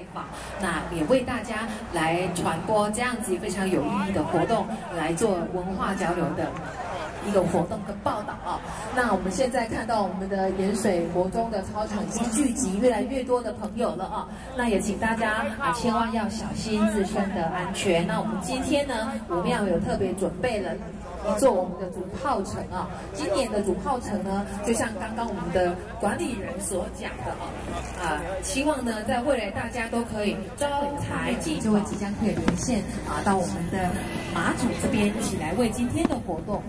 访，那也为大家来传播这样子非常有意义的活动，来做文化交流的一个活动跟报道啊。那我们现在看到我们的盐水国中的操场已经聚集越来越多的朋友了啊，那也请大家千万要小心自身的安全。那我们今天呢，我们要有特别准备了一座我们的主炮城啊。今年的主炮城呢，就像刚刚我们的管理人所讲的希望呢在未来大家都可以招财进，就会即将可以连线到我们的马祖这边一起来为今天的活动。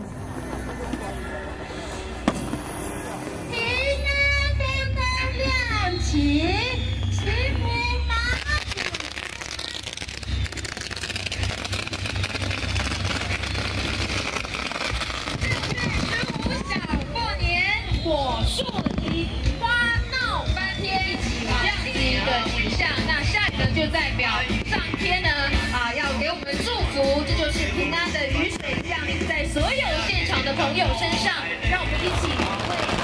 起，祈福马祖。6月15小过年，火树林花闹翻天，这样子一个景象。那下雨呢，就代表上天呢要给我们祝福，这就是平安的雨水降临在所有现场的朋友身上，让我们一起为。